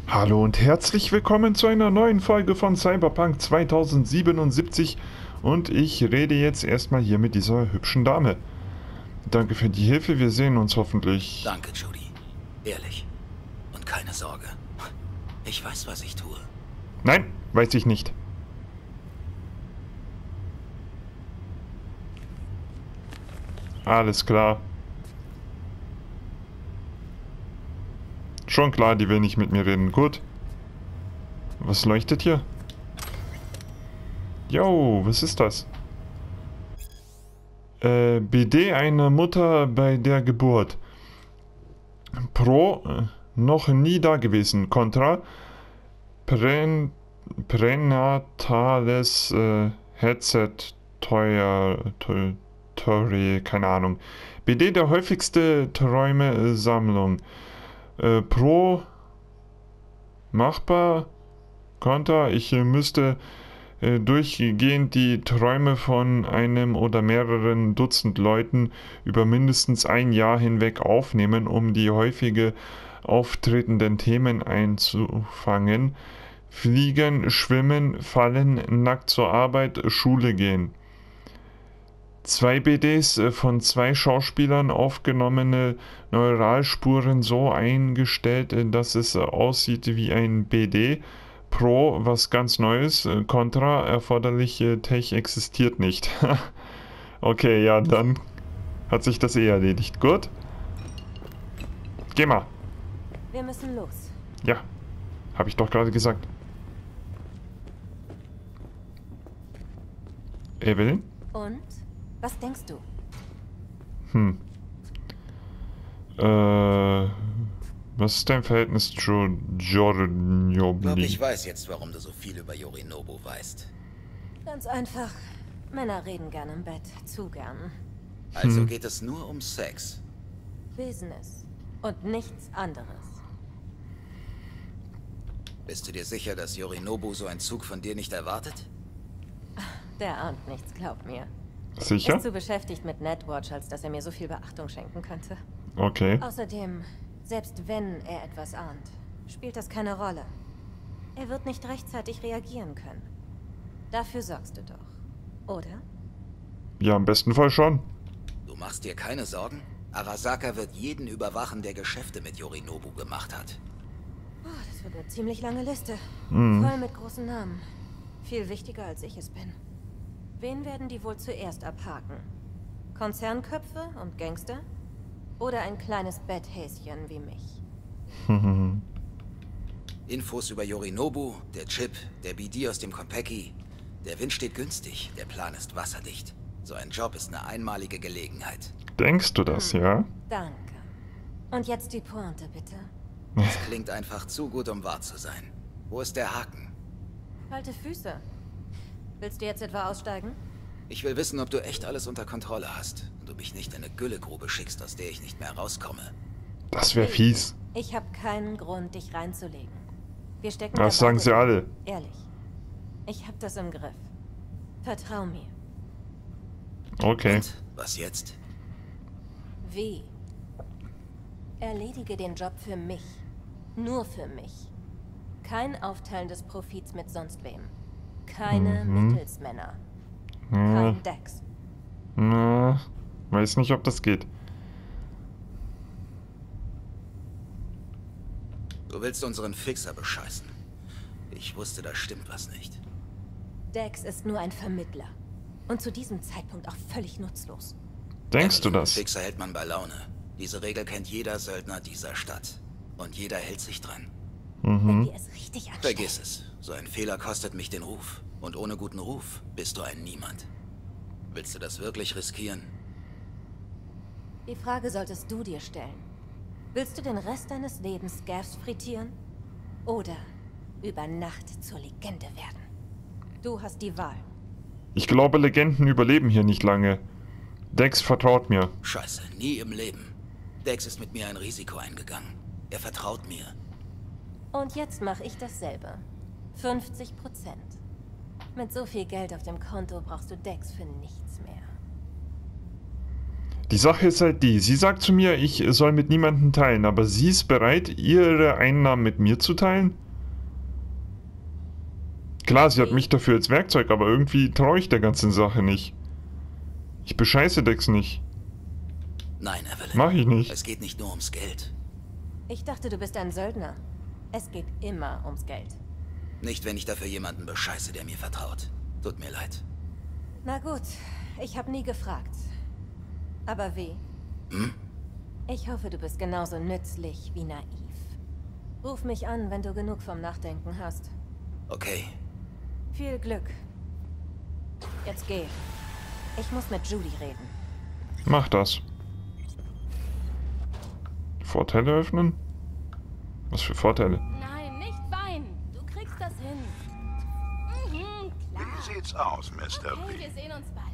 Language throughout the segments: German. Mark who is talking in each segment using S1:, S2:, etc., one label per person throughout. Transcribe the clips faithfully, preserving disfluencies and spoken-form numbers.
S1: Hallo und herzlich willkommen zu einer neuen Folge von Cyberpunk zweitausendsiebenundsiebzig und ich rede jetzt erstmal hier mit dieser hübschen Dame. Danke für die Hilfe, wir sehen uns hoffentlich.
S2: Danke, Judy. Ehrlich. Und keine Sorge. Ich weiß, was ich tue.
S1: Nein, weiß ich nicht. Alles klar. Schon klar, die will nicht mit mir reden. Gut. Was leuchtet hier? Yo, was ist das? Äh, B D einer Mutter bei der Geburt. Pro, äh, noch nie da gewesen. Contra, Prän, pränatales äh, Headset, teuer, teuer, teuer, keine Ahnung. B D der häufigste Träume-Sammlung. Äh, Pro, machbar, Contra, ich äh, müsste äh, durchgehend die Träume von einem oder mehreren Dutzend Leuten über mindestens ein Jahr hinweg aufnehmen, um die häufige auftretenden Themen einzufangen. Fliegen, schwimmen, fallen, nackt zur Arbeit, Schule gehen. Zwei B Ds von zwei Schauspielern, aufgenommene Neuralspuren so eingestellt, dass es aussieht wie ein B D. Pro, was ganz Neues. Contra, erforderliche Tech existiert nicht. Okay, ja, dann hat sich das eh erledigt. Gut. Geh mal.
S3: Wir müssen los.
S1: Ja, habe ich doch gerade gesagt. Evelyn?
S3: Und? Was denkst du?
S1: Hm. Äh... Was ist dein Verhältnis zu Giorgio?
S2: Ich glaube, ich weiß jetzt, warum du so viel über Yorinobu weißt.
S3: Ganz einfach. Männer reden gern im Bett. Zu gern.
S2: Also
S1: Hm.
S2: geht es nur um Sex.
S3: Business. Und nichts anderes.
S2: Bist du dir sicher, dass Yorinobu so einen Zug von dir nicht erwartet?
S3: Der ahnt nichts, glaub mir.
S1: Sicher?
S3: Ist zu beschäftigt mit Netwatch, als dass er mir so viel Beachtung schenken könnte.
S1: Okay.
S3: Außerdem, selbst wenn er etwas ahnt, spielt das keine Rolle. Er wird nicht rechtzeitig reagieren können. Dafür sorgst du doch, oder?
S1: Ja, im besten Fall schon.
S2: Du machst dir keine Sorgen? Arasaka wird jeden überwachen, der Geschäfte mit Yorinobu gemacht hat.
S3: Oh, das wird eine ziemlich lange Liste.
S1: Mhm.
S3: Voll mit großen Namen. Viel wichtiger, als ich es bin. Wen werden die wohl zuerst abhaken? Konzernköpfe und Gangster? Oder ein kleines Betthäschen wie mich?
S2: Infos über Yorinobu, der Chip, der B D aus dem Konpeki. Der Wind steht günstig, der Plan ist wasserdicht. So ein Job ist eine einmalige Gelegenheit.
S1: Denkst du das,
S3: Hm.
S1: ja?
S3: Danke. Und jetzt die Pointe, bitte.
S2: Das klingt einfach zu gut, um wahr zu sein. Wo ist der Haken?
S3: Kalte Füße. Willst du jetzt etwa aussteigen?
S2: Ich will wissen, ob du echt alles unter Kontrolle hast und du mich nicht in eine Güllegrube schickst, aus der ich nicht mehr rauskomme.
S1: Das wäre fies.
S3: Ich habe keinen Grund, dich reinzulegen. Wir stecken
S1: Das
S3: da
S1: sagen
S3: beide
S1: sie
S3: drin.
S1: alle.
S3: Ehrlich. Ich habe das im Griff. Vertrau mir.
S1: Okay.
S2: Und was jetzt?
S3: Wie? Erledige den Job für mich. Nur für mich. Kein Aufteilen des Profits mit sonst wem. Keine
S1: Mhm.
S3: Mittelsmänner.
S1: Ja,
S3: Kein Dex.
S1: na, weiß nicht, ob das geht.
S2: Du willst unseren Fixer bescheißen. Ich wusste, da stimmt was nicht.
S3: Dex ist nur ein Vermittler. Und zu diesem Zeitpunkt auch völlig nutzlos.
S1: Denkst du
S2: Emily,
S1: das?
S2: Fixer hält man bei Laune. Diese Regel kennt jeder Söldner dieser Stadt. Und jeder hält sich dran.
S3: Wenn
S1: Mhm.
S3: wir es richtig anstellen.
S2: Vergiss es. So ein Fehler kostet mich den Ruf. Und ohne guten Ruf bist du ein Niemand. Willst du das wirklich riskieren?
S3: Die Frage solltest du dir stellen. Willst du den Rest deines Lebens Gavs frittieren? Oder über Nacht zur Legende werden? Du hast die Wahl.
S1: Ich glaube, Legenden überleben hier nicht lange. Dex vertraut mir.
S2: Scheiße, nie im Leben. Dex ist mit mir ein Risiko eingegangen. Er vertraut mir.
S3: Und jetzt mache ich dasselbe. fünfzig Prozent. Mit so viel Geld auf dem Konto brauchst du Dex für nichts mehr.
S1: Die Sache ist halt die, sie sagt zu mir, ich soll mit niemandem teilen, aber sie ist bereit, ihre Einnahmen mit mir zu teilen? Klar, sie hat mich dafür als Werkzeug, aber irgendwie traue ich der ganzen Sache nicht. Ich bescheiße Dex nicht.
S2: Nein, Evelyn.
S1: Mach ich nicht.
S2: Es geht nicht nur ums Geld.
S3: Ich dachte, du bist ein Söldner. Es geht immer ums Geld.
S2: Nicht, wenn ich dafür jemanden bescheiße, der mir vertraut. Tut mir leid.
S3: Na gut, ich habe nie gefragt. Aber wie?
S2: Hm?
S3: Ich hoffe, du bist genauso nützlich wie naiv. Ruf mich an, wenn du genug vom Nachdenken hast.
S2: Okay.
S3: Viel Glück. Jetzt geh. Ich muss mit Judy reden.
S1: Mach das. Vorteile öffnen? Was für Vorteile?
S4: Nein, nicht weinen. Du kriegst das hin. Mhm, klar.
S5: Wie sieht's aus, Mister
S4: Okay,
S5: B?
S4: wir sehen uns bald.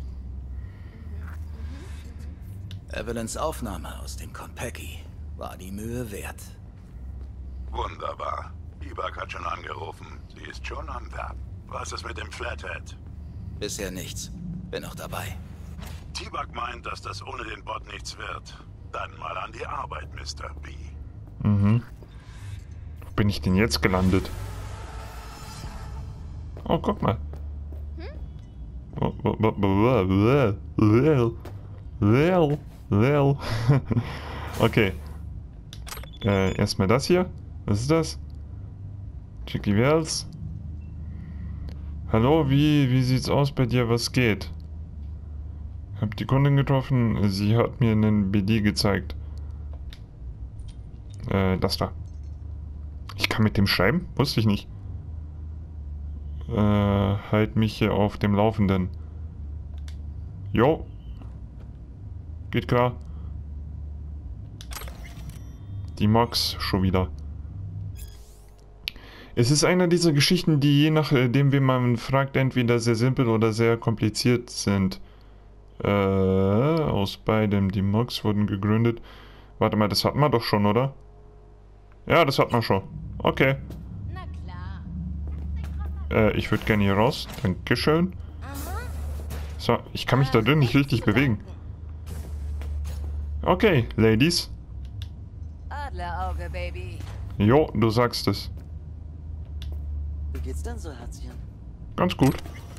S2: Evelyns Aufnahme aus dem Konpeki war die Mühe wert.
S5: Wunderbar. Ibak hat schon angerufen. Sie ist schon am Werk. Was ist mit dem Flathead?
S2: Bisher nichts. Bin noch dabei.
S5: T-Bug meint, dass das ohne den Bot nichts wird. Dann mal an die Arbeit, Mister B.
S1: Mhm. Wo bin ich denn jetzt gelandet? Oh, guck mal. Okay. Äh, erstmal das hier. Was ist das? Chicky Wells. Hallo, wie, wie sieht's aus bei dir? Was geht? Hab die Kundin getroffen. Sie hat mir einen B D gezeigt. Äh, das da. Ich kann mit dem schreiben? Wusste ich nicht. Äh, halt mich hier auf dem Laufenden. Jo. Geht klar. Die Max schon wieder. Es ist einer dieser Geschichten, die je nachdem, wen man fragt, entweder sehr simpel oder sehr kompliziert sind. Äh, aus beidem. Die Mox wurden gegründet. Warte mal, das hatten wir doch schon, oder? Ja, das hat man schon. Okay.
S4: Na klar.
S1: Äh, ich würde gerne hier raus. Dankeschön. So, ich kann mich da drin nicht richtig bewegen. Okay, Ladies.
S6: Adlerauge, Baby.
S1: Jo, du sagst es.
S6: Wie geht's denn so, Herzchen?
S1: Ganz gut.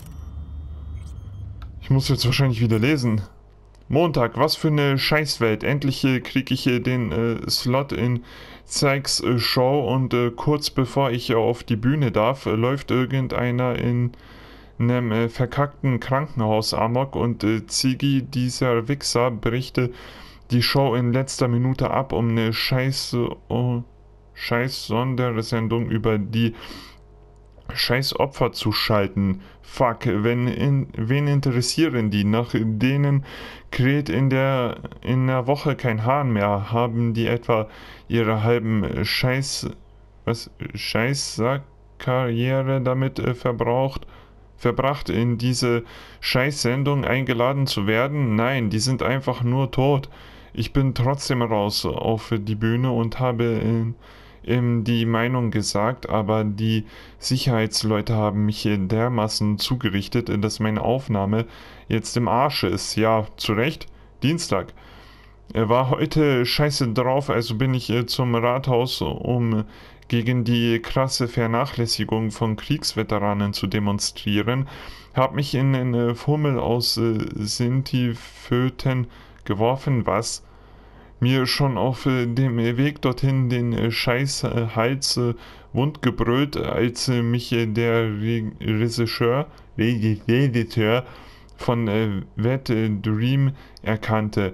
S1: Ich muss jetzt wahrscheinlich wieder lesen. Montag, was für eine Scheißwelt. Endlich äh, kriege ich äh, den äh, Slot in Sykes äh, Show und äh, kurz bevor ich äh, auf die Bühne darf, äh, läuft irgendeiner in einem äh, verkackten Krankenhaus amok und äh, Ziggy, dieser Wichser, brichte die Show in letzter Minute ab, um eine scheiß, oh, scheiß Sondersendung über die scheiß Opfer zu schalten. Fuck, wenn in, wen interessieren die? Nach denen kräht in der in der Woche kein Hahn mehr. Haben die etwa ihre halben Scheiß was Scheißsack-Karriere damit äh, verbraucht? verbracht, in diese Scheißsendung eingeladen zu werden? Nein, die sind einfach nur tot. Ich bin trotzdem raus auf die Bühne und habe äh, ähm, die Meinung gesagt, aber die Sicherheitsleute haben mich dermaßen zugerichtet, dass meine Aufnahme jetzt im Arsch ist. Ja, zu Recht. Dienstag. Er war heute scheiße drauf, also bin ich äh, zum Rathaus, um gegen die krasse Vernachlässigung von Kriegsveteranen zu demonstrieren, hab mich in einen Fummel aus äh, Sinti-Föten geworfen, was mir schon auf äh, dem Weg dorthin den äh, scheiß äh, Hals äh, wund gebrüllt, als äh, mich äh, der Re Regisseur, Regisseur von äh, Wet äh, Dream erkannte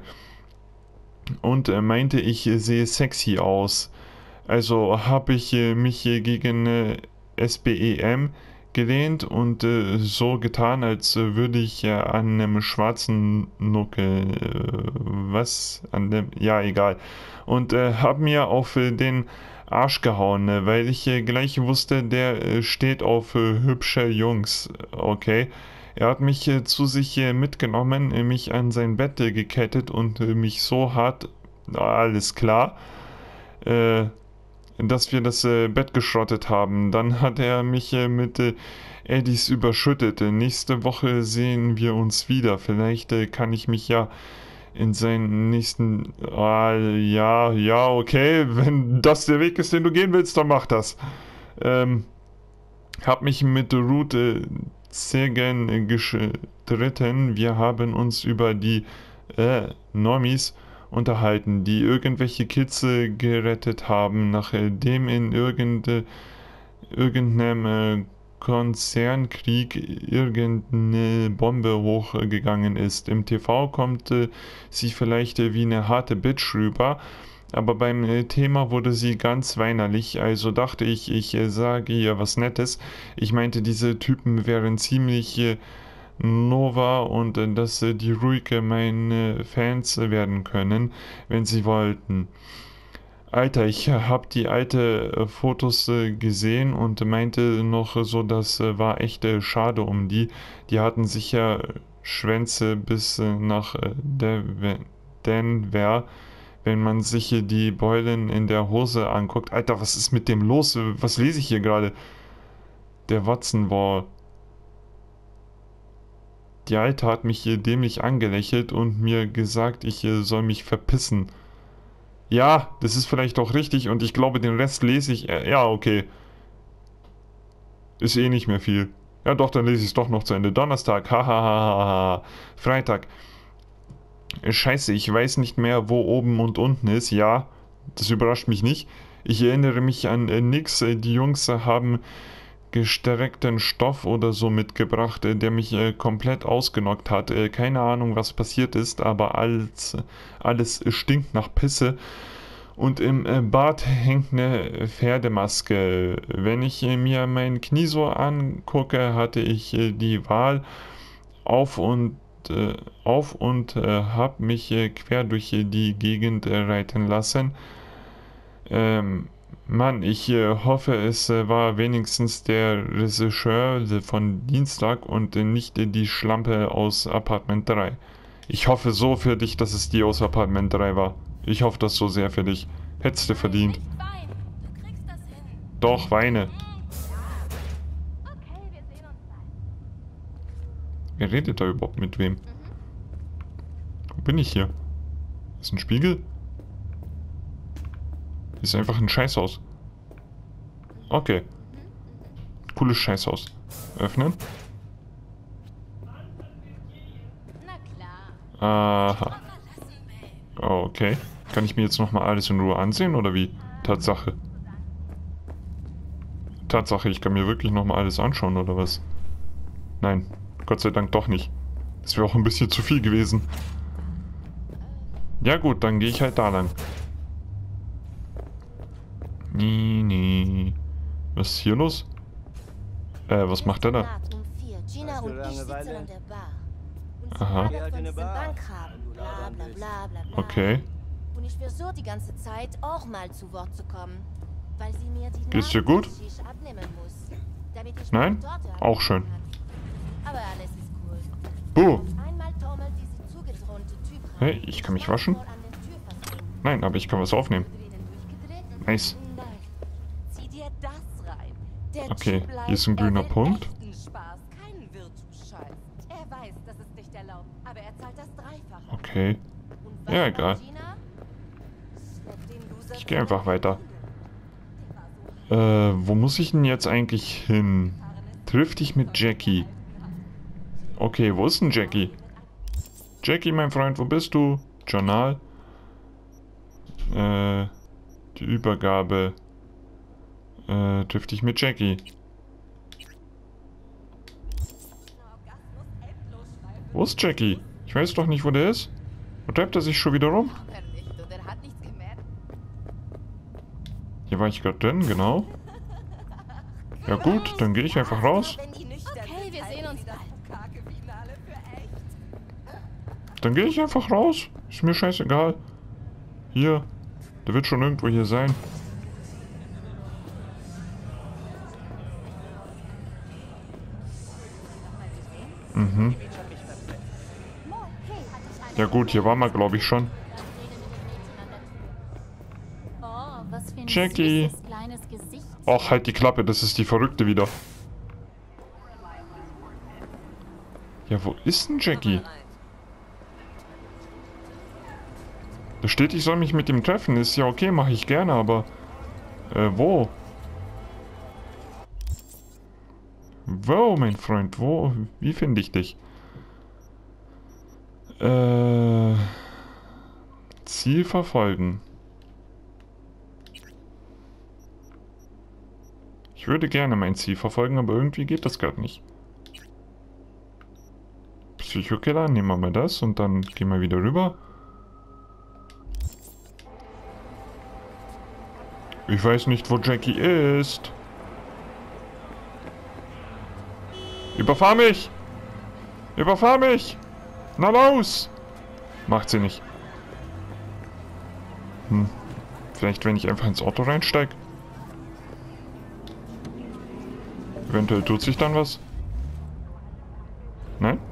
S1: und äh, meinte, ich äh, sehe sexy aus. Also habe ich äh, mich äh, gegen äh, S B E M gelehnt und äh, so getan, als äh, würde ich äh, an einem schwarzen Nuckel, äh, was, an dem, ja egal, und äh, habe mir auf äh, den Arsch gehauen, äh, weil ich äh, gleich wusste, der äh, steht auf äh, hübsche Jungs, okay. Er hat mich äh, zu sich äh, mitgenommen, äh, mich an sein Bett äh, gekettet und äh, mich so hart, alles klar, äh, dass wir das äh, Bett geschrottet haben. Dann hat er mich äh, mit äh, Eddies überschüttet. Nächste Woche sehen wir uns wieder. Vielleicht äh, kann ich mich ja in seinen nächsten... Ah, ja, ja, okay. Wenn das der Weg ist, den du gehen willst, dann mach das. Ähm, hab mich mit Ruth äh, Zegen gestritten. Wir haben uns über die äh, Normies unterhalten, die irgendwelche Kids äh, gerettet haben, nachdem in irgende, irgendeinem äh, Konzernkrieg irgendeine Bombe hochgegangen ist. Im T V kommt äh, sie vielleicht äh, wie eine harte Bitch rüber, aber beim äh, Thema wurde sie ganz weinerlich, also dachte ich, ich äh, sage ihr was Nettes. Ich meinte, diese Typen wären ziemlich äh, Nova und äh, dass äh, die ruhig äh, meine Fans äh, werden können, wenn sie wollten. Alter, ich hab die alte äh, Fotos äh, gesehen und meinte noch äh, so, das äh, war echt äh, schade um die. Die hatten sicher Schwänze bis äh, nach äh, Dev- Denver, wenn man sich äh, die Beulen in der Hose anguckt. Alter, was ist mit dem los? Was lese ich hier gerade? Der Watson war... Die Alte hat mich äh, dämlich angelächelt und mir gesagt, ich äh, soll mich verpissen. Ja, das ist vielleicht auch richtig und ich glaube, den Rest lese ich... Äh, ja, okay. Ist eh nicht mehr viel. Ja doch, dann lese ich es doch noch zu Ende. Donnerstag, hahaha. Freitag. Scheiße, ich weiß nicht mehr, wo oben und unten ist. Ja, das überrascht mich nicht. Ich erinnere mich an äh, nix. Die Jungs äh, haben gestreckten Stoff oder so mitgebracht, äh, der mich äh, komplett ausgenockt hat. Äh, keine Ahnung, was passiert ist, aber alles, alles stinkt nach Pisse. Und im äh, Bad hängt eine Pferdemaske. Wenn ich äh, mir mein Knie so angucke, hatte ich äh, die Wahl auf und äh, auf und äh, hab mich äh, quer durch äh, die Gegend äh, reiten lassen. Ähm, Mann, ich äh, hoffe, es äh, war wenigstens der Regisseur von Dienstag und äh, nicht äh, die Schlampe aus Apartment drei. Ich hoffe so für dich, dass es die aus Apartment drei war. Ich hoffe das so sehr für dich. Hättest du verdient.
S4: Nicht weinen. Du kriegst das hin.
S1: Doch, weine.
S4: Okay, wir sehen uns bald.
S1: Wer redet da überhaupt mit wem? Wo bin ich hier? Ist ein Spiegel? Ist einfach ein Scheißhaus. Okay. Cooles Scheißhaus. Öffnen.
S4: Na klar.
S1: Aha.
S4: Verlassen, Babe.
S1: Oh, okay. Kann ich mir jetzt nochmal alles in Ruhe ansehen oder wie? Tatsache. Tatsache, ich kann mir wirklich nochmal alles anschauen oder was? Nein, Gott sei Dank doch nicht. Das wäre auch ein bisschen zu viel gewesen. Ja gut, dann gehe ich halt da lang. Nee, nee. Was ist hier los? Äh, was macht der da?
S7: Naht um vier. Gina
S6: Hast du
S7: und ich sitzen
S6: Langeweile?
S7: an der Bar. Und
S1: Aha.
S7: sie labert von
S6: Eine
S7: diesem
S6: Bar.
S7: Bankraben. Bla bla bla bla bla.
S1: Okay.
S7: Und ich versuche die ganze Zeit auch mal zu Wort zu kommen. Weil sie mir die
S1: Geht's dir
S7: Naht
S1: gut?
S7: vom Shish abnehmen muss. Damit ich
S1: Nein?
S7: meine Torte
S1: Auch schön.
S7: abnehmen kann. Aber alles ist cool.
S1: Buh.
S7: Auf einmal taumelt diese zugedröhnte Typ rein.
S1: Hey, ich kann mich waschen?
S7: Voll an den Türverschluss.
S1: Nein, aber ich kann was aufnehmen.
S7: Drinnen durchgedreht.
S1: Nice.
S7: Nein. Zieh dir das rein. Der
S1: Okay,
S7: Typ
S1: hier ist ein
S7: bleibt-
S1: grüner
S7: er will
S1: Punkt.
S7: echten Spaß, keinen Virtu-Scheiß. Er weiß, das ist nicht erlaubt, aber er zahlt das Dreifache.
S1: Okay.
S7: Und
S1: Ja,
S7: macht
S1: egal.
S7: Gina? Schleppt den Loser
S1: Ich gehe einfach weiter.
S7: Der war so
S1: Äh, wo muss ich denn jetzt eigentlich hin? Triff dich mit Jackie. Okay, wo ist denn Jackie? Jackie, mein Freund, wo bist du? Journal. Äh, die Übergabe. Äh, triff dich mit Jackie. Wo ist Jackie? Ich weiß doch nicht, wo der ist. Wo treibt er sich schon wieder rum?
S7: nicht und er hat nichts gemerkt.
S1: Hier war ich gerade drin, genau. Ja gut, dann gehe ich einfach raus.
S7: Wenn die nüchtern
S4: Okay,
S7: sind,
S4: wir
S7: halten
S4: sehen uns
S7: sie das
S4: bald.
S7: Bukake-Finale für echt.
S1: Dann gehe ich einfach raus. Ist mir scheißegal. Hier. Der wird schon irgendwo hier sein. Mhm. Ja gut, hier waren wir glaube ich schon.
S4: Oh, was für ein
S1: Jackie.
S4: süßes kleines Gesicht.
S1: Och, halt die Klappe, das ist die Verrückte wieder. Ja, wo ist denn Jackie? Da steht, ich soll mich mit ihm treffen. Ist ja okay, mache ich gerne, aber... Äh, wo? Wo, mein Freund? Wo? Wie finde ich dich? Äh... Ziel verfolgen. Ich würde gerne mein Ziel verfolgen, aber irgendwie geht das gerade nicht. Psychokiller, nehmen wir mal das und dann gehen wir wieder rüber. Ich weiß nicht, wo Jackie ist. Überfahr mich! Überfahr mich! Na los! Macht sie nicht. Hm. Vielleicht, wenn ich einfach ins Auto reinsteige. Eventuell tut sich dann was. Nein?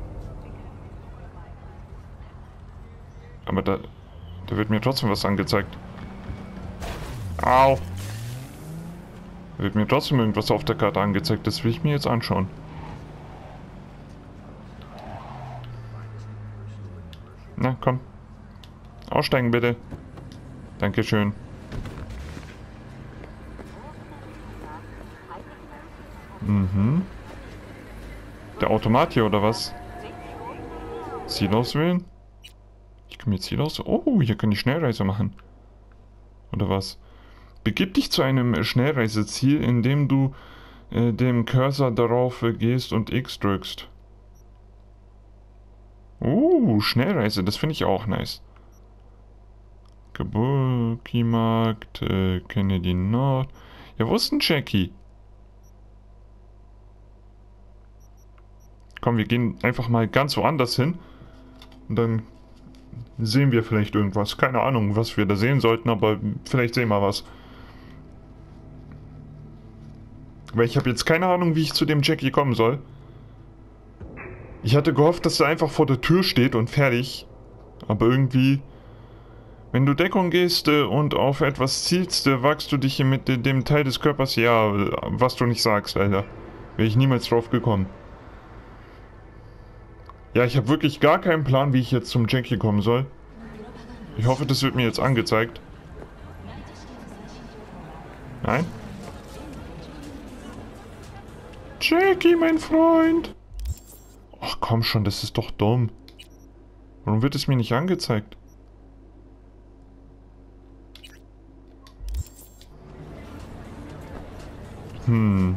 S1: Aber da, da wird mir trotzdem was angezeigt. Au! Da wird mir trotzdem irgendwas auf der Karte angezeigt. Das will ich mir jetzt anschauen. Na, komm. Aussteigen bitte. Dankeschön. Mhm. Der Automat hier, oder was? Ziel auswählen? Ich kann mir Ziel aus... Oh, hier kann ich Schnellreise machen. Oder was? Begib dich zu einem Schnellreiseziel, indem du äh, dem Cursor darauf äh, gehst und X drückst. Uh, Schnellreise, das finde ich auch nice. Geburkimarkt, äh, Kennedy Nord. Ja, wo ist denn Jackie? Komm, wir gehen einfach mal ganz woanders hin. Und dann sehen wir vielleicht irgendwas. Keine Ahnung, was wir da sehen sollten, aber vielleicht sehen wir was. Weil ich habe jetzt keine Ahnung, wie ich zu dem Jackie kommen soll. Ich hatte gehofft, dass er einfach vor der Tür steht und fertig. Aber irgendwie... Wenn du Deckung gehst äh, und auf etwas zielst, äh, wagst du dich mit äh, dem Teil des Körpers... Ja, was du nicht sagst, Alter. Wäre ich niemals drauf gekommen. Ja, ich habe wirklich gar keinen Plan, wie ich jetzt zum Jackie kommen soll. Ich hoffe, das wird mir jetzt angezeigt. Nein? Jackie, mein Freund! Ach komm schon, das ist doch dumm. Warum wird es mir nicht angezeigt? Hm.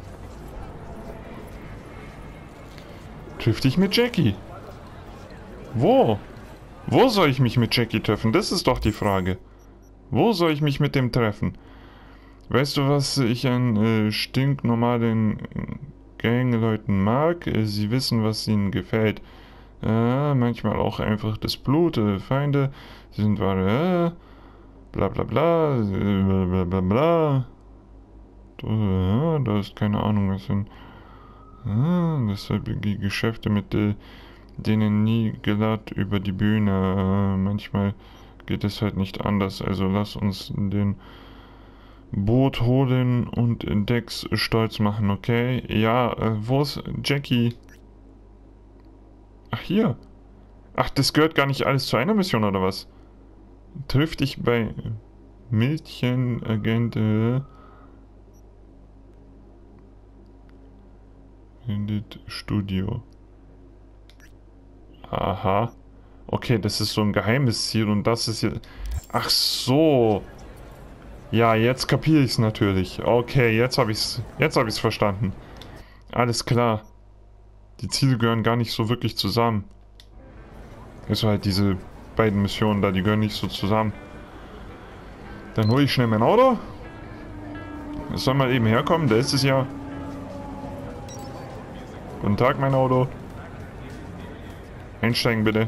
S1: Triff dich mit Jackie. Wo? Wo soll ich mich mit Jackie treffen? Das ist doch die Frage. Wo soll ich mich mit dem treffen? Weißt du, was ich an äh, stinknormalen Gangleuten mag? Äh, sie wissen, was ihnen gefällt. Äh, manchmal auch einfach das Blut. Äh, Feinde. Sie sind wahre... Äh, bla bla bla. Äh, bla bla bla. Äh, da ist keine Ahnung, was sind... Äh, deshalb die Geschäfte mit... Äh, denen nie glatt über die Bühne. Äh, manchmal geht es halt nicht anders. Also lass uns den Boot holen und Dex stolz machen, okay? Ja, äh, wo ist Jackie? Ach, hier. Ach, das gehört gar nicht alles zu einer Mission, oder was? Triff dich bei Mädchenagent äh, Edit Studio. Aha. Okay, das ist so ein geheimes Ziel und das ist hier... Ach so. Ja, jetzt kapiere ich es natürlich. Okay, jetzt habe ich es jetzt habe ich es verstanden. Alles klar. Die Ziele gehören gar nicht so wirklich zusammen. Also halt diese beiden Missionen da, die gehören nicht so zusammen. Dann hole ich schnell mein Auto. Es soll mal eben herkommen, da ist es ja. Guten Tag, mein Auto. Einsteigen bitte.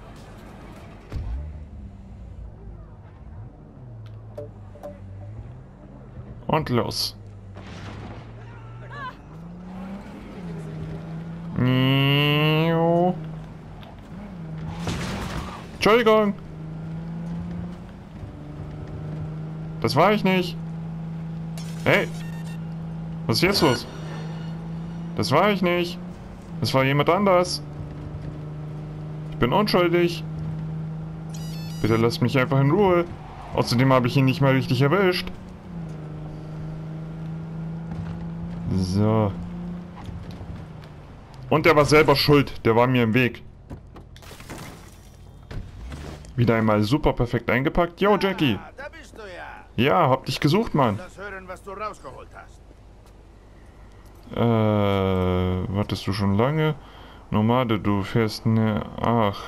S1: Und los. Entschuldigung. Das war ich nicht. Hey. Was ist jetzt los? Das war ich nicht. Das war jemand anders. Ich bin unschuldig. Bitte lasst mich einfach in Ruhe. Außerdem habe ich ihn nicht mal richtig erwischt. So. Und er war selber schuld. Der war mir im Weg. Wieder einmal super perfekt eingepackt. Yo, Jackie.
S8: Ah, da bist du ja.
S1: Ja, hab dich gesucht, Mann.
S8: Lass hören, was du rausgeholt hast.
S1: Äh, wartest du schon lange? Nomade, du fährst ne... Ach.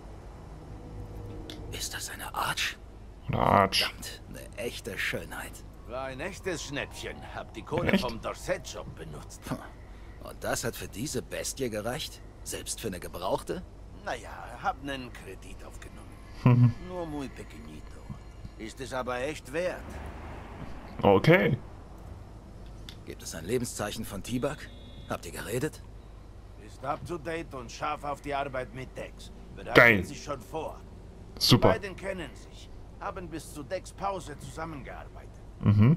S2: Ist das eine Arch?
S1: Oder Arch.
S2: Verdammt, eine echte Schönheit.
S8: War ein echtes Schnäppchen. Hab die Kohle
S1: Echt?
S8: vom Dorset-Shop benutzt.
S2: Und das hat für diese Bestie gereicht? Selbst für eine Gebrauchte?
S8: Naja, hab nen Kredit aufgenommen. Nur muy pequeñito. Ist es aber echt wert.
S1: Okay.
S2: Gibt es ein Lebenszeichen von T-Bug? Habt ihr geredet?
S8: Ist up to date und scharf auf die Arbeit mit Dex. Bereitet
S1: Geil.
S8: sich schon vor. Die
S1: Super.
S8: beiden kennen sich. Haben bis zu Dex Pause zusammengearbeitet.
S1: Mhm.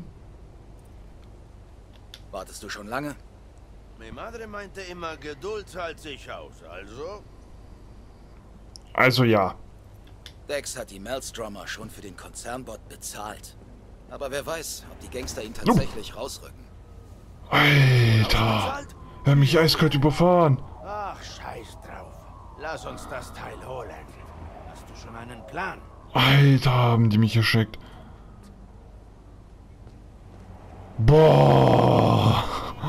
S2: Wartest du schon lange?
S8: Mi madre meinte immer, Geduld zahlt sich aus. Also?
S1: Also ja.
S2: Dex hat die Maelstromer schon für den Konzernbot bezahlt. Aber wer weiß, ob die Gangster ihn tatsächlich rausrücken.
S1: Alter. Er hat mich eiskalt überfahren.
S8: Ach, scheiß drauf. Lass uns das Teil holen. Hast du schon einen Plan?
S1: Alter, haben die mich erschreckt. Boah.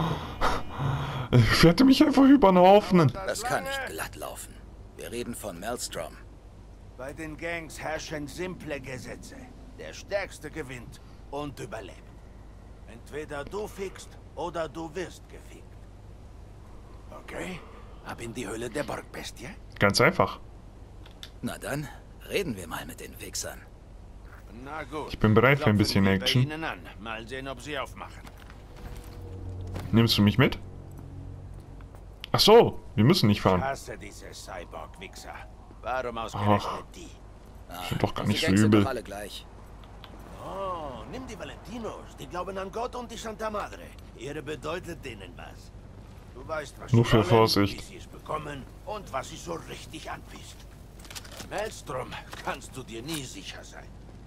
S1: Ich werde mich einfach über den Haufen.
S2: Das kann nicht glatt laufen. Wir reden von Maelstrom.
S8: Bei den Gangs herrschen simple Gesetze. Der Stärkste gewinnt und überlebt. Entweder du fickst oder du wirst gefickt. Okay? Ab in die Höhle der Borgbestie?
S1: Ganz einfach.
S2: Na dann, reden wir mal mit den Wichsern.
S8: Na gut.
S1: Ich bin bereit für ein
S8: Klopfen
S1: bisschen
S8: wir bei
S1: Action.
S8: Ihnen an. Mal sehen, ob sie aufmachen.
S1: Nimmst du mich mit? Ach so, wir müssen nicht
S8: Ich
S1: fahren.
S8: hasse diese Cyborg-Wichser. Warum ausgerechnet
S1: Ach.
S8: die?
S1: Sind doch gar
S2: Diese
S1: nicht so
S2: Gangs sind
S1: übel.
S2: doch alle gleich.
S8: Oh, nimm die Valentinos. Die glauben an Gott und die Santa Madre. Ihre bedeutet denen was. Du weißt, was
S1: Nur
S8: sie
S1: für
S8: wollen,
S1: Vorsicht.
S8: wie sie es bekommen und was sie so richtig anpisst. Maelstrom kannst du dir nie sicher sein.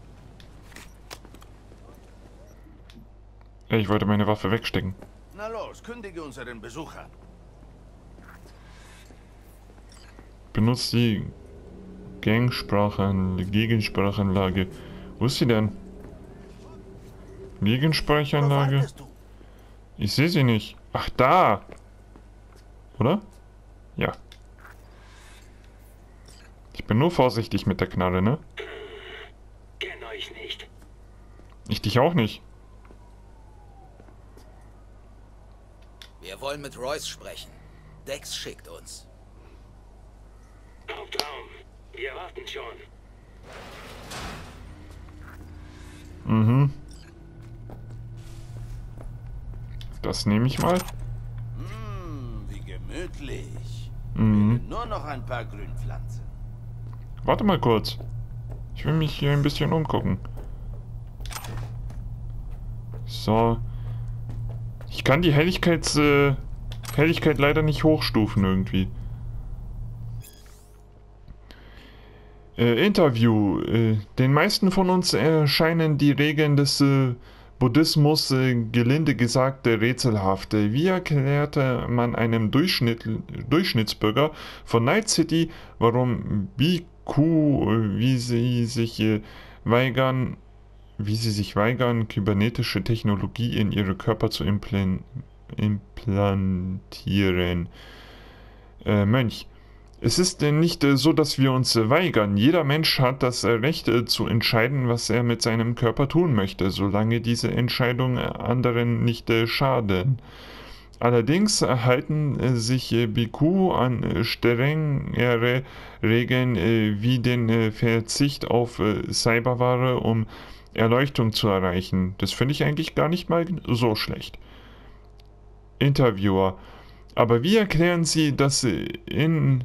S1: Ich wollte meine Waffe wegstecken.
S8: Na los, kündige unseren Besucher.
S1: Benutzt die Gangsprache, Gegensprechanlage. Wo ist sie denn?
S8: Wo
S1: Gegensprechanlage?
S8: wartest du?
S1: Ich sehe sie nicht. Ach, da! Oder? Ja. Ich bin nur vorsichtig mit der Knarre, ne?
S9: Kenn euch nicht.
S1: Ich dich auch nicht.
S2: Wir wollen mit Royce sprechen. Dex schickt uns.
S9: Hauptraum, wir warten schon.
S1: Mhm. Das nehme ich mal.
S8: Hm, wie gemütlich.
S1: Mhm.
S8: Nur noch ein paar Grünpflanzen.
S1: Warte mal kurz. Ich will mich hier ein bisschen umgucken. So. Ich kann die Helligkeits, äh, Helligkeit leider nicht hochstufen irgendwie. Äh, Interview. Äh, den meisten von uns erscheinen die Regeln des äh, Buddhismus, äh, gelinde gesagt, äh, rätselhaft. Äh, Wie erklärte man einem Durchschnitt, Durchschnittsbürger von Night City, warum Bhikkhu, äh, wie sie sich äh, weigern, wie sie sich weigern, kybernetische Technologie in ihre Körper zu implan implantieren? Äh, Mönch. Es ist äh, nicht äh, so, dass wir uns äh, weigern. Jeder Mensch hat das äh, Recht äh, zu entscheiden, was er mit seinem Körper tun möchte, solange diese Entscheidungen äh, anderen nicht äh, schaden. Allerdings äh, halten äh, sich äh, Bhikkhu an äh, strengere Regeln äh, wie den äh, Verzicht auf äh, Cyberware, um Erleuchtung zu erreichen. Das finde ich eigentlich gar nicht mal so schlecht. Interviewer. Aber wie erklären Sie, dass in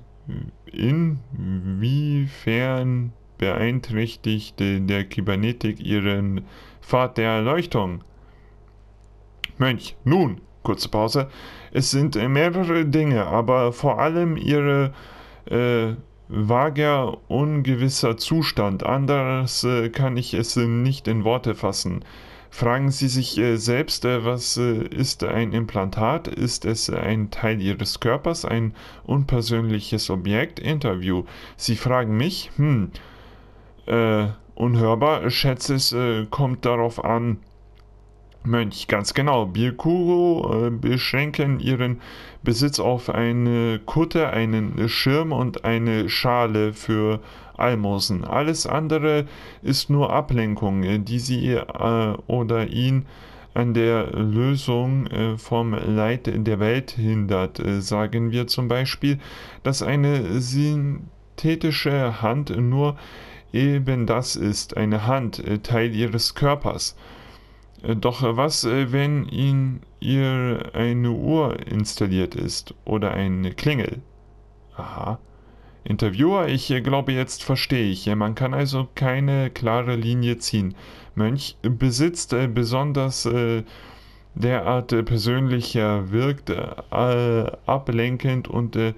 S1: inwiefern beeinträchtigt der Kybernetik ihren Pfad der Erleuchtung? Mönch. Nun, kurze Pause. Es sind mehrere Dinge, aber vor allem ihre äh, vager, ungewisser Zustand. Anders äh, kann ich es äh, nicht in Worte fassen. Fragen Sie sich äh, selbst, äh, was äh, ist ein Implantat? Ist es ein Teil Ihres Körpers, ein unpersönliches Objekt? Interview. Sie fragen mich? Hm, äh, unhörbar, schätze es, äh, kommt darauf an. Mönch, ganz genau. Byakugo äh, beschränken ihren Besitz auf eine Kutte, einen Schirm und eine Schale für Almosen. Alles andere ist nur Ablenkung, die sie äh, oder ihn an der Lösung äh, vom Leid der Welt hindert. Äh, sagen wir zum Beispiel, dass eine synthetische Hand nur eben das ist, eine Hand, äh, Teil ihres Körpers. Doch was, wenn in ihr eine Uhr installiert ist oder eine Klingel? Aha. Interviewer, ich glaube, jetzt verstehe ich. Man kann also keine klare Linie ziehen. Mönch besitzt äh, besonders äh, derart äh, persönlicher, wirkt äh, ablenkend und äh,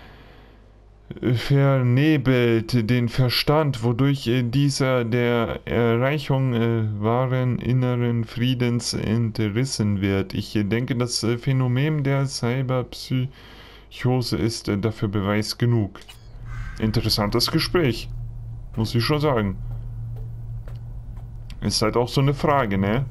S1: vernebelt den Verstand, wodurch äh, dieser der Erreichung äh, wahren inneren Friedens entrissen wird. Ich äh, denke, das äh, Phänomen der Cyberpsychose ist äh, dafür Beweis genug. Interessantes Gespräch, muss ich schon sagen. Ist halt auch so eine Frage, ne?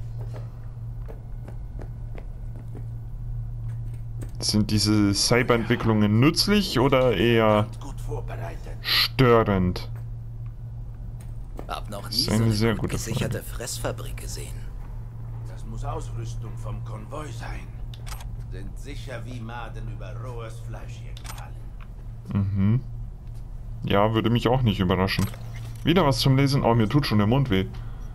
S1: Sind diese Cyberentwicklungen nützlich oder eher störend?
S2: Hab noch nie
S1: Das ist
S2: so
S1: eine
S2: eine
S1: sehr
S2: gut
S1: gute
S2: gesicherte
S1: Frage.
S2: Fressfabrik gesehen.
S8: Das muss Ausrüstung vom Konvoi sein. Sind sicher wie Maden über rohes Fleisch hier gefallen.
S1: Mhm. Ja, würde mich auch nicht überraschen. Wieder was zum Lesen. Oh, mir tut schon der Mund weh.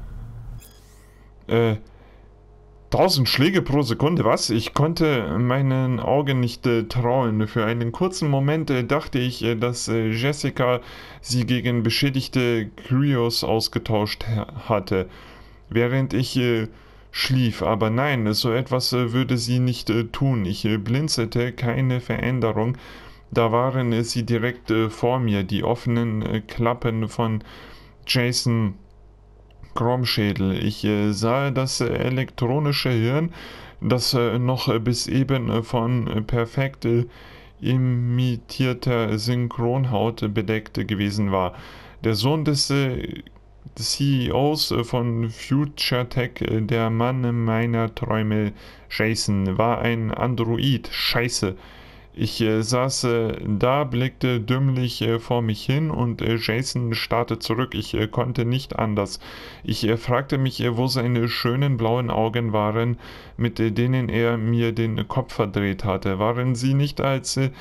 S1: Äh... tausend Schläge pro Sekunde, was? Ich konnte meinen Augen nicht äh, trauen. Für einen kurzen Moment äh, dachte ich, äh, dass äh, Jessica sie gegen beschädigte Kryos ausgetauscht hatte, während ich äh, schlief. Aber nein, so etwas äh, würde sie nicht äh, tun. Ich äh, blinzelte, keine Veränderung. Da waren äh, sie direkt äh, vor mir, die offenen äh, Klappen von Jason Chromschädel. Ich äh, sah das äh, elektronische Hirn, das äh, noch äh, bis eben äh, von äh, perfekt äh, imitierter Synchronhaut äh, bedeckt äh, gewesen war. Der Sohn des äh, C E Os äh, von Future Tech, äh, der Mann meiner Träume, Jason, war ein Android. Scheiße. Ich äh, saß äh, da, blickte dümmlich äh, vor mich hin und äh, Jason starrte zurück. Ich äh, konnte nicht anders. Ich äh, fragte mich, äh, wo seine schönen blauen Augen waren, mit äh, denen er mir den Kopf verdreht hatte. Waren sie nicht als äh,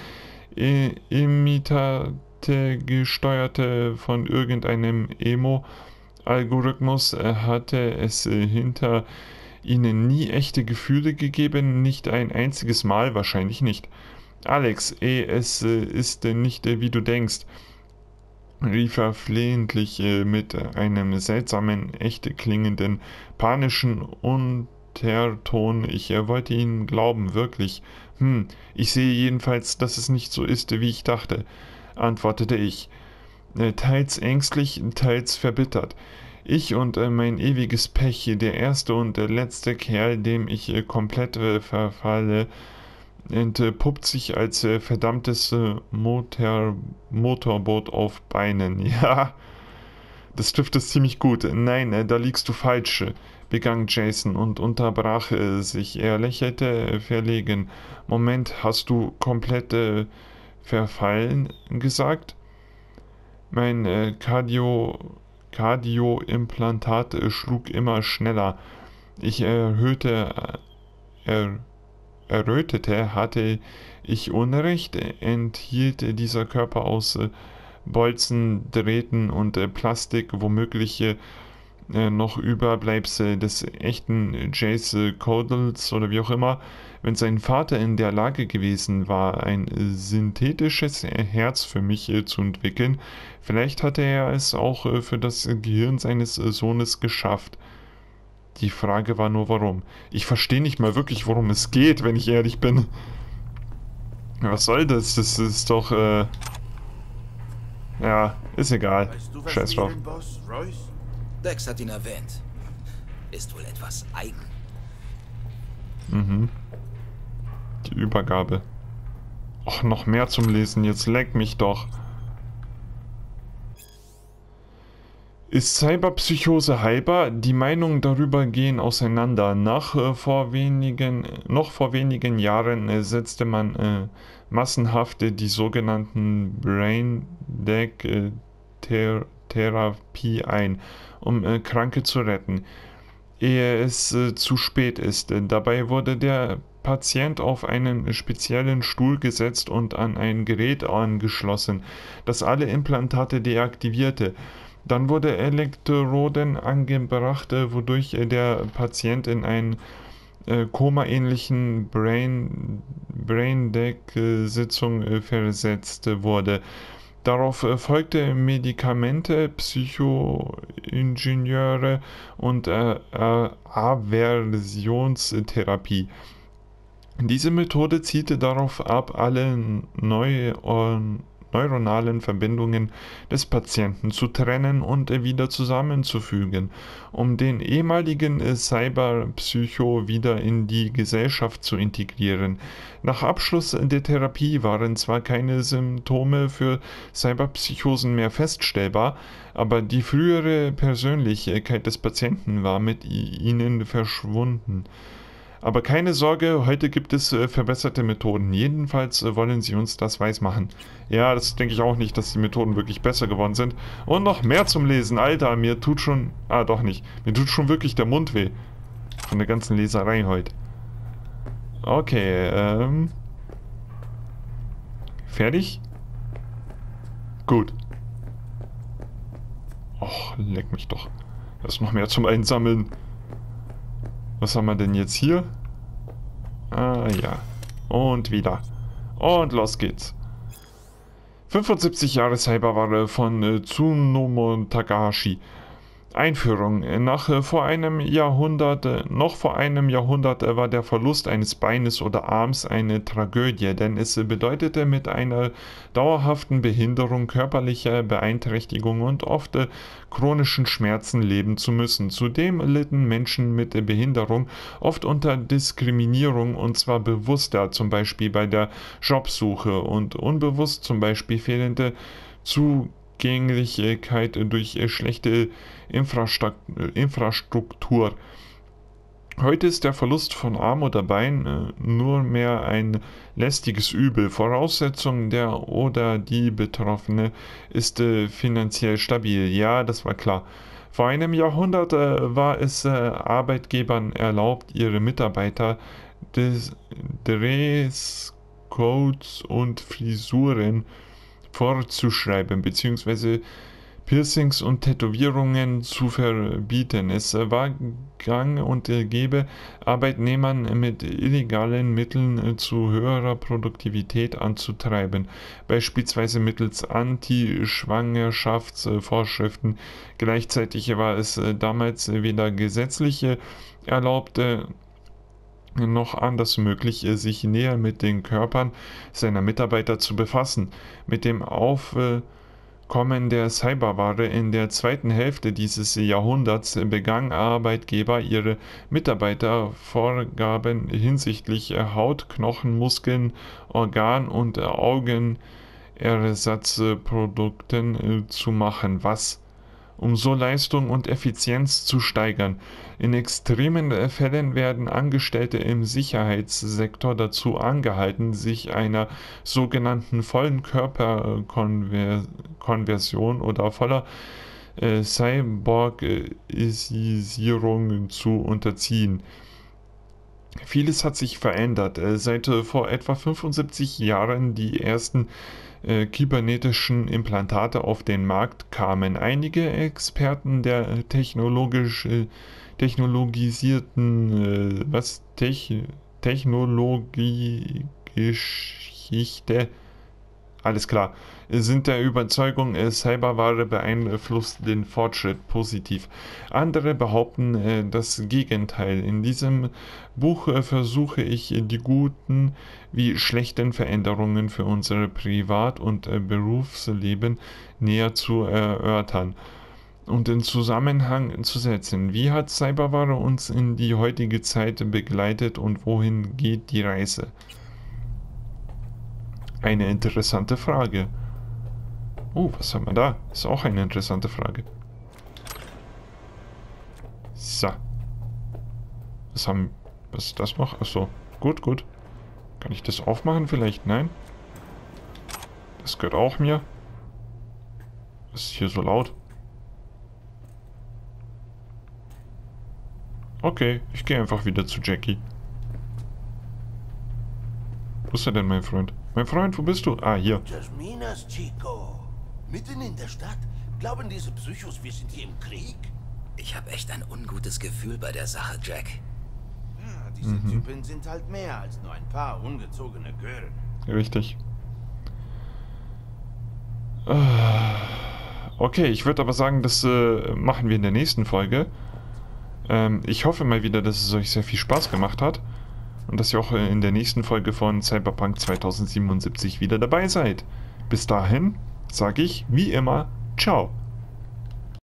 S1: Imitate gesteuerte von irgendeinem Emo-Algorithmus? Äh, hatte es äh, hinter ihnen nie echte Gefühle gegeben? Nicht ein einziges Mal? Wahrscheinlich nicht. Alex, eh, es äh, ist äh, nicht äh, wie du denkst, rief er flehentlich äh, mit einem seltsamen, echt klingenden, panischen Unterton. Ich äh, wollte Ihnen glauben, wirklich. Hm, ich sehe jedenfalls, dass es nicht so ist, wie ich dachte, antwortete ich, äh, teils ängstlich, teils verbittert. Ich und äh, mein ewiges Pech, der erste und der letzte Kerl, dem ich äh, komplett äh, verfalle, entpuppt sich als äh, verdammtes äh, Motor, Motorboot auf Beinen. Ja, das trifft es ziemlich gut. Nein, äh, da liegst du falsch, begann Jason und unterbrach äh, sich. Er lächelte äh, verlegen. Moment, hast du komplett äh, verfallen gesagt? Mein äh, Cardio, Cardio-Implantat äh, schlug immer schneller. Ich erhöhte, äh, er errötete, hatte ich Unrecht, enthielt dieser Körper aus äh, Bolzen, Drähten und äh, Plastik womöglich äh, noch Überbleibsel des echten Jace Codels oder wie auch immer. Wenn sein Vater in der Lage gewesen war, ein synthetisches Herz für mich äh, zu entwickeln, vielleicht hatte er es auch äh, für das Gehirn seines äh, Sohnes geschafft. Die Frage war nur, warum. Ich verstehe nicht mal wirklich, worum es geht, wenn ich ehrlich bin. Was soll das? Das ist doch, äh... Ja, ist egal.
S8: Weißt du, was
S1: Scheiß
S8: wir
S1: drauf.
S8: den Boss, Royce?
S2: Dex hat ihn erwähnt. Ist wohl etwas eigen.
S1: Mhm. Die Übergabe. Och, noch mehr zum Lesen. Jetzt leck mich doch. Ist Cyberpsychose heilbar? Die Meinungen darüber gehen auseinander. Nach äh, vor wenigen, noch vor wenigen Jahren äh, setzte man äh, massenhaft äh, die sogenannten Brain Deck äh, Ther Therapie ein, um äh, Kranke zu retten, ehe es äh, zu spät ist. Äh, dabei wurde der Patient auf einen speziellen Stuhl gesetzt und an ein Gerät angeschlossen, das alle Implantate deaktivierte. Dann wurde Elektroden angebracht, wodurch der Patient in einen äh, Koma-ähnlichen Brain, Brain-Deck-Sitzung äh, versetzt wurde. Darauf äh, folgte Medikamente, Psychoingenieure und äh, äh, Aversionstherapie. Diese Methode zielte darauf ab, alle neu, äh, neuronalen Verbindungen des Patienten zu trennen und wieder zusammenzufügen, um den ehemaligen Cyberpsycho wieder in die Gesellschaft zu integrieren. Nach Abschluss der Therapie waren zwar keine Symptome für Cyberpsychosen mehr feststellbar, aber die frühere Persönlichkeit des Patienten war mit ihnen verschwunden. Aber keine Sorge, heute gibt es äh, verbesserte Methoden. Jedenfalls äh, wollen sie uns das weismachen. Ja, das denke ich auch nicht, dass die Methoden wirklich besser geworden sind. Und noch mehr zum Lesen. Alter, mir tut schon... Ah, doch nicht. Mir tut schon wirklich der Mund weh. Von der ganzen Leserei heute. Okay, ähm... fertig? Gut. Och, leck mich doch. Da ist noch mehr zum Einsammeln. Was haben wir denn jetzt hier? Ah ja. Und wieder. Und los geht's. fünfundsiebzig Jahre Cyberware von äh, Tsunomo Takahashi. Einführung. Nach äh, vor einem Jahrhundert, äh, noch vor einem Jahrhundert äh, war der Verlust eines Beines oder Arms eine Tragödie, denn es äh, bedeutete mit einer dauerhaften Behinderung, körperlicher Beeinträchtigung und oft äh, chronischen Schmerzen leben zu müssen. Zudem litten Menschen mit äh, Behinderung oft unter Diskriminierung, und zwar bewusster, zum Beispiel bei der Jobsuche, und unbewusst, zum Beispiel fehlende Zugänglichkeit durch äh, schlechte Infrastruktur. Heute ist der Verlust von Arm oder Bein äh, nur mehr ein lästiges Übel. Voraussetzung der oder die Betroffene ist äh, finanziell stabil. Ja, das war klar. Vor einem Jahrhundert äh, war es äh, Arbeitgebern erlaubt, ihre Mitarbeiter des Dresscodes und Frisuren vorzuschreiben bzw. Piercings und Tätowierungen zu verbieten. Es war gang und gäbe, Arbeitnehmern mit illegalen Mitteln zu höherer Produktivität anzutreiben, beispielsweise mittels Anti-Schwangerschaftsvorschriften. Gleichzeitig war es damals weder gesetzlich erlaubt noch anders möglich, sich näher mit den Körpern seiner Mitarbeiter zu befassen. Mit dem Auf Kommen der Cyberware in der zweiten Hälfte dieses Jahrhunderts begannen Arbeitgeber, ihre Mitarbeiter Vorgaben hinsichtlich Haut, Knochen, Muskeln, Organ- und Augenersatzprodukten zu machen, was um so Leistung und Effizienz zu steigern. In extremen Fällen werden Angestellte im Sicherheitssektor dazu angehalten, sich einer sogenannten vollen Körperkonversion oder voller äh, Cyborgisierung zu unterziehen. Vieles hat sich verändert. Seit vor etwa fünfundsiebzig Jahren die ersten äh, kybernetischen Implantate auf den Markt kamen. Einige Experten der technologisch, äh, technologisierten äh, was Tech, Technologiegeschichte Alles klar. Sind der Überzeugung, äh, Cyberware beeinflusst den Fortschritt positiv. Andere behaupten äh, das Gegenteil. In diesem Buch äh, versuche ich äh, die guten wie schlechten Veränderungen für unser Privat- und äh, Berufsleben näher zu erörtern und in Zusammenhang zu setzen. Wie hat Cyberware uns in die heutige Zeit begleitet und wohin geht die Reise? Eine interessante Frage. Oh, was haben wir da? Ist auch eine interessante Frage. So. Was haben... Was ist das noch? Achso. Gut, gut. Kann ich das aufmachen vielleicht? Nein? Das gehört auch mir. Was ist hier so laut? Okay, ich gehe einfach wieder zu Jackie. Wo ist er denn, mein Freund? Mein Freund, wo bist du? Ah, hier.
S8: Jasminas, Chico. Mitten in der Stadt? Glauben diese Psychos, wir sind hier im Krieg?
S2: Ich habe echt ein ungutes Gefühl bei der Sache, Jack.
S8: Ja, diese mhm. Typen sind halt mehr als nur ein paar ungezogene Gören.
S1: Richtig. Okay, ich würde aber sagen, das äh, machen wir in der nächsten Folge. Ähm, ich hoffe mal wieder, dass es euch sehr viel Spaß gemacht hat. Und dass ihr auch in der nächsten Folge von Cyberpunk zweitausendsiebenundsiebzig wieder dabei seid. Bis dahin sage ich, wie immer, ciao.